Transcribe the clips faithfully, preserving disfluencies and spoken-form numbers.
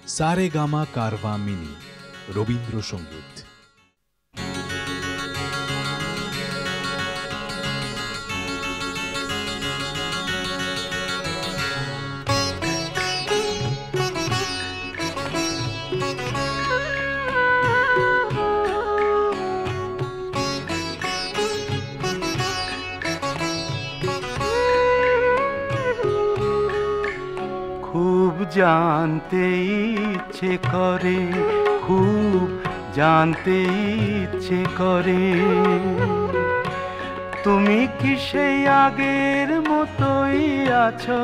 Saregama Carvaan mini Rabindrasangeet. খুব জানতে ইচ্ছে করে, খুব জানতে ইচ্ছে করে, তুমি কি সেই আগের মতোই আছো?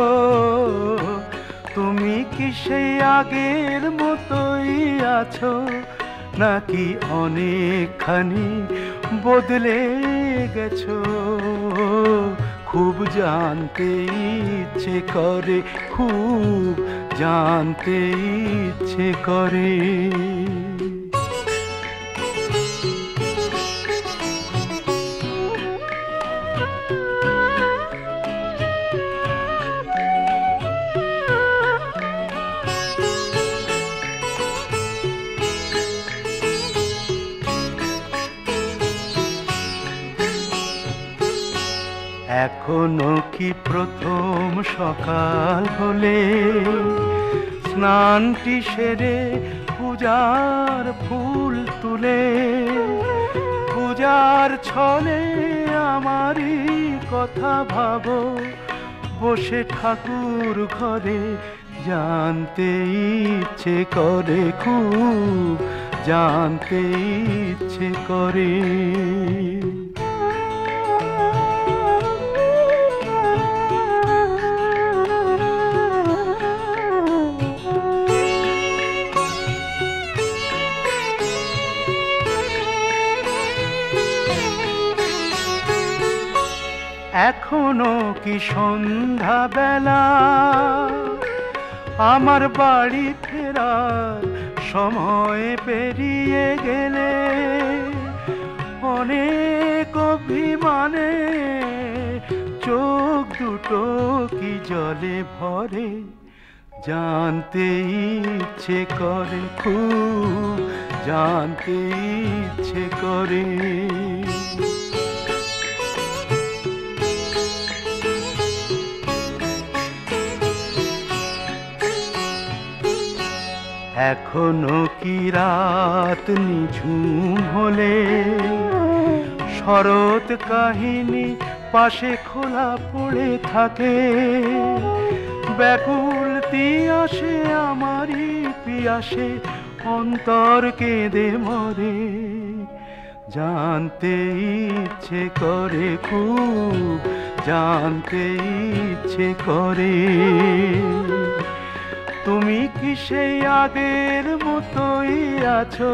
তুমি কি সেই আগের মতোই আছো, নাকি অনেকখানি বদলে গেছো? খুব জানতে ইচ্ছে করে, খুব জানতে ইচ্ছে করে। এখনো কি প্রথম সকাল হলে স্নানটি সেরে পূজার ফুল তুলে, পূজার ছলে আমারই কথা ভাবো, বসে ঠাকুর ঘরে জানতে ইচ্ছে করে, খুব জানতে ইচ্ছে করে। এখনো কি সন্ধ্যা বেলা, আমার বাড়ি ফেরার সময় পেরিয়ে গেলে, অনেক অভিমানে চোখ দুটো কি জলে ভরে, জানতে ইচ্ছে করে, খুব জানতে ইচ্ছে করে। এখনো কি রাত নিঝুম হলে শরৎ কাহিনী পাশে খোলা পড়ে থাকে, ব্যাকুল তিয়াসে আমারই পিয়াসে অন্তর কেঁদে মরে, জানতে ইচ্ছে করে, খুব জানতে ইচ্ছে করে। তুমি কি সেই আগের মতোই আছো?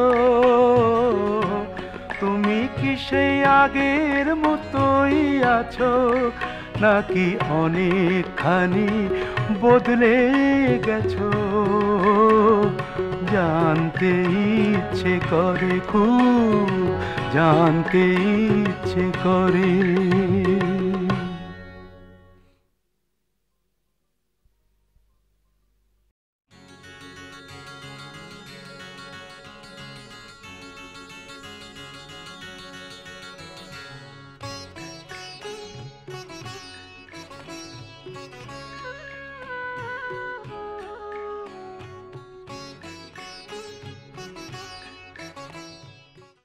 তুমি কি সেই আগের মতোই আছো, নাকি অনেকখানি বদলে গেছো? জানতে ইচ্ছে করে, খুব জানতে ইচ্ছে করে।